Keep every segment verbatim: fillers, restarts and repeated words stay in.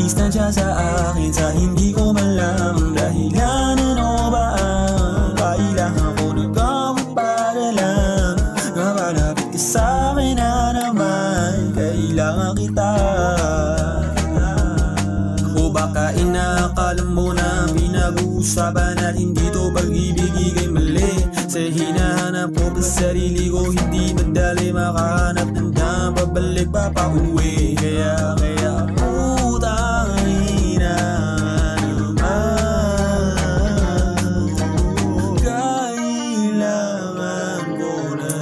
Inis na siya sa akin sa hindi ko malamang dahilan. Ano ba ang kailangan ko na gawin para lang mamalapit ka sa akin na naman kailangan kita? O baka inakala mo na pinag-uusapan natin dito pag-ibig ika'y mali. Sa hinahanap ko pa sarili ko, hindi madali makahanap ng daan pabalik pa pauwi. Kaya, kaya putang ina naman, kailangan ko na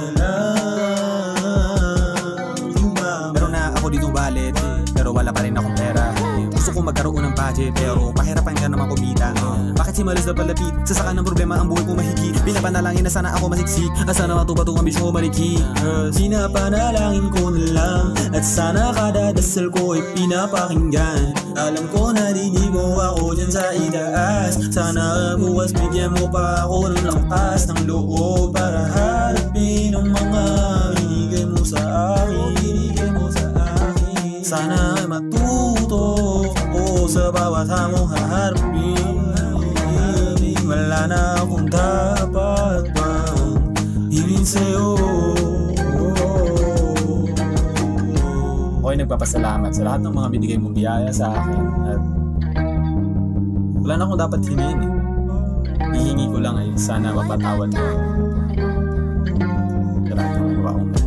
lang tumama. Meron na ako ditong wallet, pero wala pa rin akong pera. Gusto kong magkaroon ng budget, pero pahirapan ka naman kumita. uh, Bakit si Malis na palapit? Sasaka ng problema ang buhay ko mahigit. Pinapanalangin na sana ako masiksik, at sana matupad ang ambisyon ko maliki. uh, Sinapanalangin ko na lang, at sana kada dasal ko ay pinapakinggan. Alam ko na dinig mo ako dyan sa itaas. Sana bukas bigyan mo pa ako ng lakas ng loob para harapin ang mga binigay mo sa akin. Binigay mo sa akin. Sana ay matuto ako sa bawat hamong haharapin. Wala na akong dapat pang hingin sa'yo. Ako'y nagpapasalamat sa lahat ng mga binigay mong biyaya sa akin. At wala na akong dapat hingin eh. Hihingi ko lang ay sana mapatawad mo sa lahat ng nagawa kong